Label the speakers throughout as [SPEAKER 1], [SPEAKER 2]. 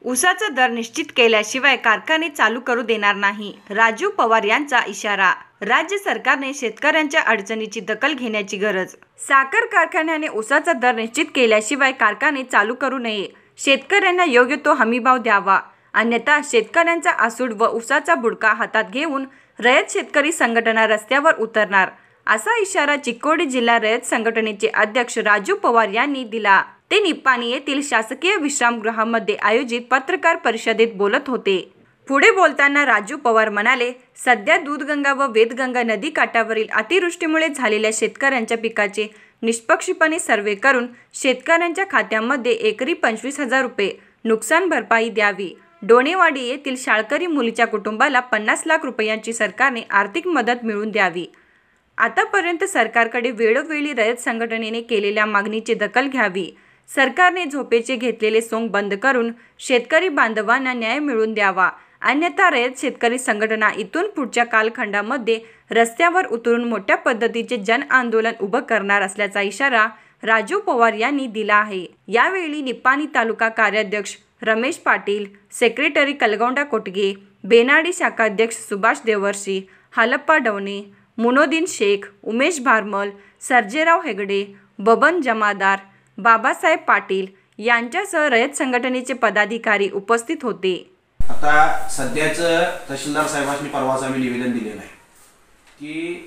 [SPEAKER 1] ऊसाचा दर निश्चित केल्याशिवाय कारखाने चालू करू देणार नाही. राजू पवार यांचा इशारा. राज्य सरकारने शेतकऱ्यांच्या अडचणीची दखल घेण्याची गरज. साखर कारखान्याने ऊसाचा दर निश्चित केल्याशिवाय कारखाने चालू करू नये. शेतकऱ्यांना योग्य तो हमीभाव द्यावा, अन्यथा शेतकऱ्यांचा आसूड व ऊसाचा बुडका हातात घेऊन रयत शेतकरी संघटना रस्त्यावर उतरणार, असा इशारा चिक्कोडी जिल्हा रयत संघटनेचे अध्यक्ष राजू पवार यांनी दिला. ते निपाणी येथील शासकीय विश्रामगृहामध्ये आयोजित पत्रकार परिषदेत बोलत होते. पुढे बोलताना राजू पवार म्हणाले, सध्या दूधगंगा व वेदगंगा नदी काठावरील अतिवृष्टीमुळे झालेल्या शेतकऱ्यांच्या पिकाचे निष्पक्षपणे सर्वे करून शेतकऱ्यांच्या खात्यामध्ये एकरी 25,000 रुपये नुकसान भरपाई द्यावी. डोणेवाडी येथील शाळकरी मुलीच्या कुटुंबाला 50 लाख रुपयांची सरकारने आर्थिक मदत मिळवून द्यावी. आतापर्यंत सरकारकडे वेळोवेळी रयत संघटनेने केलेल्या मागणीची दखल घ्यावी. सरकारने झोपेचे घेतलेले सोंग बंद करून शेतकरी बांधवांना न्याय मिळवून द्यावा, अन्यथा रयत शेतकरी संघटना इथून पुढच्या कालखंडामध्ये रस्त्यावर उतरून मोठ्या पद्धतीचे जन आंदोलन उभं करणार असल्याचा इशारा राजू पवार यांनी दिला आहे. यावेळी निपाणी तालुका कार्याध्यक्ष रमेश पाटील, सेक्रेटरी कलगौंडा कोटगे, बेनाडी शाखाध्यक्ष सुभाष देवर्षी, हालप्पा डवणे, मुनोदीन शेख, उमेश भारमल, सर्जेराव हेगडे, बबन जमादार, बाबासाहेब पाटील यांच्यासह रयत संघटनेचे पदाधिकारी उपस्थित होते.
[SPEAKER 2] आता सध्याच तहसीलदार साहेबांनी परवाच आम्ही निवेदन दिलेलं आहे की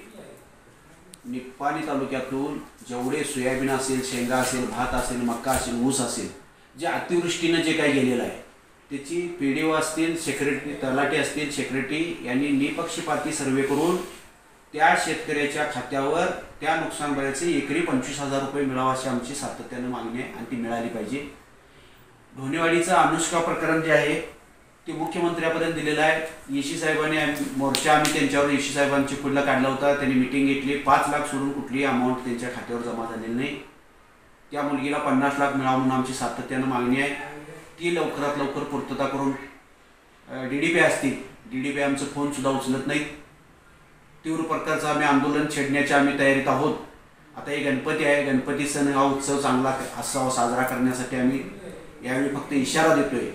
[SPEAKER 2] निपाणी तालुक्यातून जेवढे सोयाबीन असेल, शेंगा असेल, भात असेल, मक्का असेल, ऊस असेल, जे अतिवृष्टीनं जे काही गेलेलं आहे त्याची पीडीओ असतील, सेक्रेटरी, तलाठी असतील, सेक्रेटरी यांनी निपक्षपाती सर्वे करून त्या शेतकऱ्याच्या खात्यावर त्या नुकसान भरायचे एकरी 25,000 रुपये मिळावा अशी आमची सातत्यानं मागणी आहे आणि ती मिळाली पाहिजे. ढोणेवाडीचं अनुष्का प्रकरण जे आहे ते मुख्यमंत्र्यापर्यंत दिलेलं आहे. ईशी साहेबांनी मोर्चा आम्ही त्यांच्यावर ईशी साहेबांची पुढला काढला होता. त्यांनी मिटिंग घेतली. 5 लाख सोडून कुठलीही अमाऊंट त्यांच्या खात्यावर जमा झालेली नाही. त्या मुलगीला 50 लाख मिळावं म्हणून आमची सातत्यानं मागणी आहे. ती लवकरात लवकर पूर्तता करून DDP असतील, DDP आमचं फोनसुद्धा उचलत नाही. तीव्र प्रकारचं आम्ही आंदोलन छेडण्याच्या आम्ही तयारीत आहोत. आता हे गणपती आहे, गणपती सण हा उत्सव चांगला असावा साजरा करण्यासाठी आम्ही यावेळी फक्त इशारा देतोय.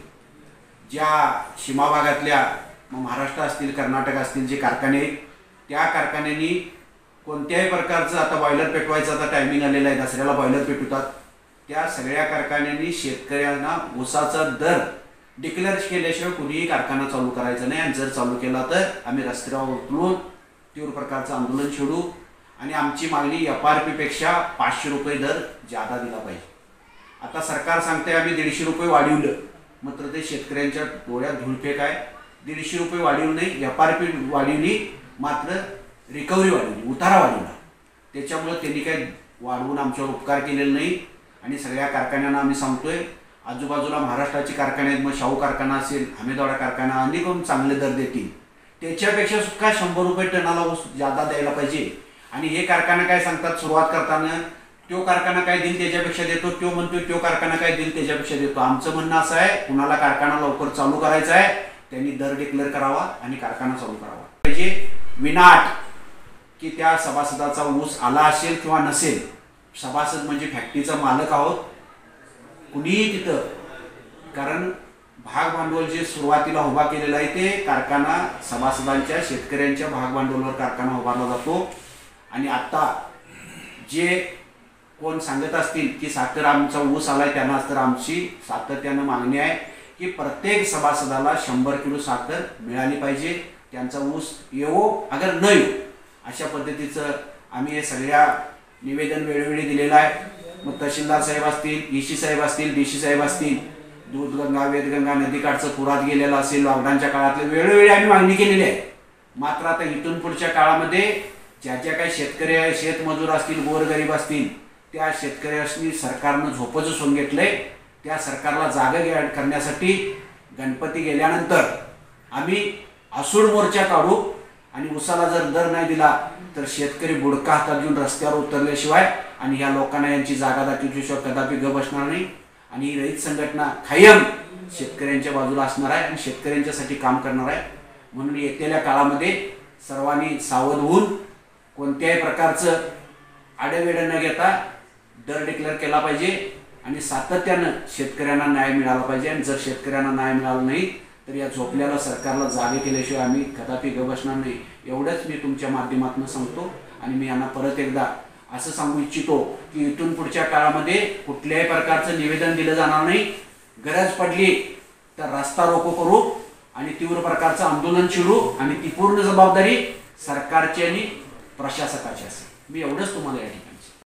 [SPEAKER 2] ज्या सीमा भागातल्या महाराष्ट्र असतील, कर्नाटक असतील जे कारखाने आहेत त्या कारखान्यांनी कोणत्याही प्रकारचं आता बॉयलर पेटवायचं आता टायमिंग आलेलं आहे, दसऱ्याला बॉयलर पेटवतात. त्या सगळ्या कारखान्यांनी शेतकऱ्यांना ऊसाचा दर डिक्लेअर केल्याशिवाय कुणीही कारखाना चालू करायचा नाही. आणि जर चालू केला तर आम्ही रस्त्यावर उतरून तीव्र प्रकारचं आंदोलन छेडू आणि आमची मागणी FRP पेक्षा 500 रुपये दर जादा दिला पाहिजे. आता सरकार सांगते आम्ही 150 रुपये वाढवलं, मात्र ते शेतकऱ्यांच्या डोळ्यात धूळफेक आहे. 150 रुपये वाढवलं नाही, FRP वाढवली, मात्र रिकव्हरी वाढवली, उतारा वाढवला. त्याच्यामुळे त्यांनी काही वाढवून आमच्यावर उपकार केलेले नाही. आणि सगळ्या कारखान्यांना आम्ही सांगतोय, आजूबाजूला महाराष्ट्राची कारखाने आहेत, मग शाहू कारखाना असेल, हमीदवाडा कारखाना, अनेक चांगले दर देतील. त्याच्यापेक्षा सुद्धा 100 रुपये टनाला ऊस जादा द्यायला पाहिजे. आणि हे कारखाना काय सांगतात सुरुवात करताना, तो कारखाना काय देईल त्याच्यापेक्षा देतो, तो म्हणतो तो कारखाना काय देईल त्याच्यापेक्षा देतो. आमचं म्हणणं असं आहे, कुणाला कारखाना लवकर चालू करायचा आहे त्यांनी दर डिक्लेअर करावा आणि कारखाना चालू करावा पाहिजे. विनाट की त्या सभासदाचा ऊस आला असेल किंवा नसेल, सभासद म्हणजे फॅक्टरीचा मालक आहोत कुणीही तिथं. कारण भाग भांडवल जे सुरुवातीला उभा केलेलं आहे ते कारखाना सभासदांच्या, शेतकऱ्यांच्या भाग भांडवलावर कारखाना उभारला जातो. आणि आता जे कोण सांगत असतील की साखर आमचा ऊस आलाय त्यांना, तर आमची सातत्यानं मागणी आहे की प्रत्येक सभासदाला 100 किलो साखर मिळाली पाहिजे. त्यांचा ऊस येवो अगर न येऊ अशा पद्धतीचं आम्ही हे सगळ्या निवेदन वेळोवेळी दिलेलं आहे. मग तहसीलदार साहेब असतील, ईशी साहेब असतील, DC साहेब असतील, दूधगंगा वेदगंगा नदीकाठचं पुरात गेलेलं असेल, लॉकडाऊनच्या काळातले वेळोवेळी आम्ही मागणी केलेली आहे. मात्र आता इथून पुढच्या काळामध्ये ज्या ज्या काही शेतकरी आहे, शेतमजूर असतील, गोरगरीब असतील, त्या शेतकऱ्यांनी सरकारनं झोपचं सोंग घेतलंय. त्या सरकारला जागा करण्यासाठी गणपती गेल्यानंतर आम्ही आसूड मोर्चा काढू. आणि ऊसाला जर दर नाही दिला तर शेतकरी बुडका हातात घेऊन रस्त्यावर उतरल्याशिवाय आणि ह्या लोकांना यांची जागा दाखवल्याशिवाय कदापि गप बसणार नाही. आणि ही रयत संघटना कायम शेतकऱ्यांच्या बाजूला असणार आहे आणि शेतकऱ्यांच्यासाठी काम करणार आहे. म्हणून येत्या काळामध्ये सर्वांनी सावध होऊन कोणत्याही प्रकारचं आडेवेडे न घेता दर डिक्लेअर केला पाहिजे. आणि सातत्यानं शेतकऱ्यांना न्याय मिळाला पाहिजे. आणि जर शेतकऱ्यांना न्याय मिळाला नाही तर या झोपल्याला सरकारला जागे केल्याशिवाय आम्ही कदापि ग बसणार नाही. एवढंच मी तुमच्या माध्यमातून सांगतो. आणि मी यांना परत एकदा असं सांगू इच्छितो की इथून पुढच्या काळामध्ये कुठल्याही प्रकारचं निवेदन दिलं जाणार नाही. गरज पडली तर रस्ता रोको करू आणि तीव्र प्रकारचं आंदोलन चिडू आणि ती पूर्ण जबाबदारी सरकारची आणि प्रशासकाची असेल. मी एवढंच तुम्हाला या ठिकाणी